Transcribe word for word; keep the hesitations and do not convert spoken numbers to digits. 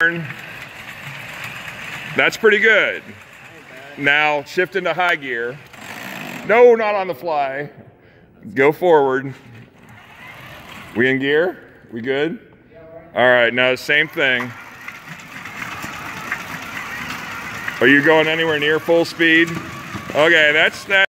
That's pretty good. Now shift into high gear. No, not on the fly. Go forward. We in gear? We good? All right, now same thing. Are you going anywhere near full speed? Okay, that's that.